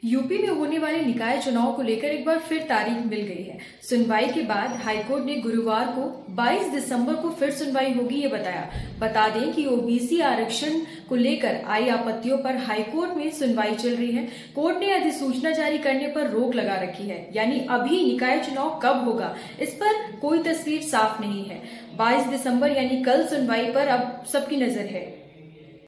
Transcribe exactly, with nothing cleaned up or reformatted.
UP में होने वाले निकाय चुनाव को लेकर एक बार फिर तारीख मिल गई है। सुनवाई के बाद हाईकोर्ट ने गुरुवार को बाईस दिसंबर को फिर सुनवाई होगी, ये बताया। बता दें कि ओबीसी आरक्षण को लेकर आई आपत्तियों पर हाईकोर्ट में सुनवाई चल रही है। कोर्ट ने अधिसूचना जारी करने पर रोक लगा रखी है, यानी अभी निकाय चुनाव कब होगा इस पर कोई तस्वीर साफ नहीं है। बाईस दिसंबर यानी कल सुनवाई पर अब सबकी नजर है।